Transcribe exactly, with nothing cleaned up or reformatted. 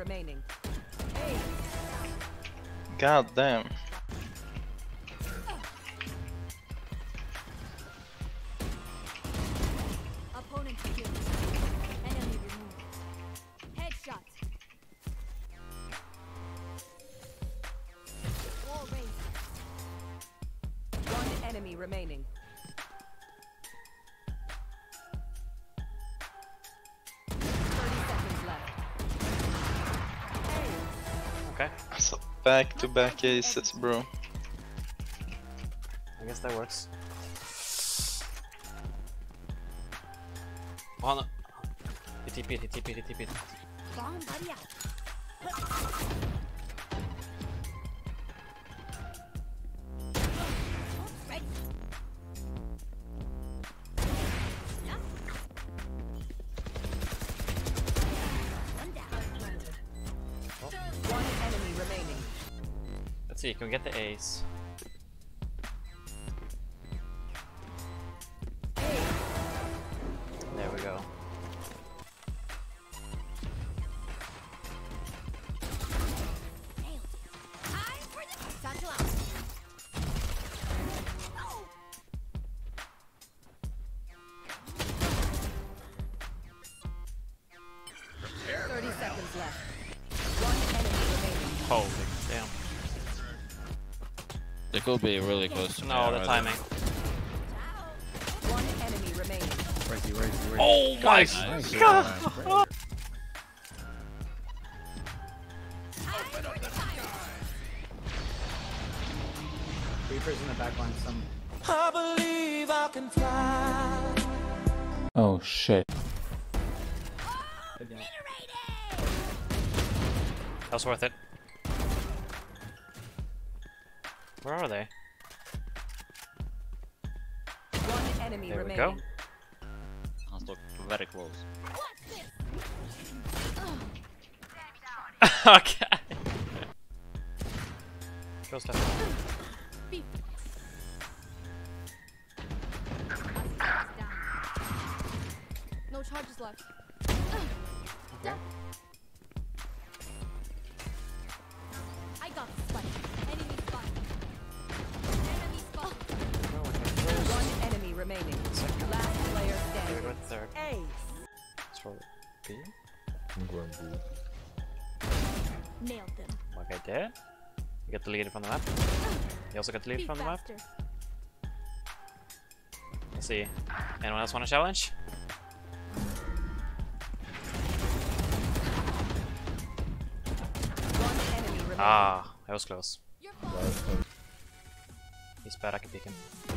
remaining. Hey. God damn. Opponent killed. Enemy removed. Headshot. Wall raised. One enemy remaining. thirty seconds left. Hey. Okay, So back to back aces, bro. I guess that works. Oh no! He T P'd, he T P'd, he T P'd. Bomb buddy out. Ready. One down. One enemy remaining. Let's see, can we get the ace? There we go. thirty seconds left. One enemy remaining. Holy damn. They could be really close to me. No, the already. timing. One enemy remaining. Crazy, crazy, crazy. Oh my Nice. god! Reapers in the back line, some. Oh shit. That was worth it. Where are they? One enemy There we remaining. go. I'll look very close. Okay. Go step. No charges left. Okay. I got the spike. Enemy spot. Enemy spot. One enemy remaining. Last player There we standing. go, third. Ace. Let's roll B. I'm going B. Nailed them. Like I did. You get the lead from the map. You also get the lead Be from the map. faster. Let's see. Anyone else want a challenge? One enemy remaining. Ah, that was close. Your fault. He's bad, I can pick him.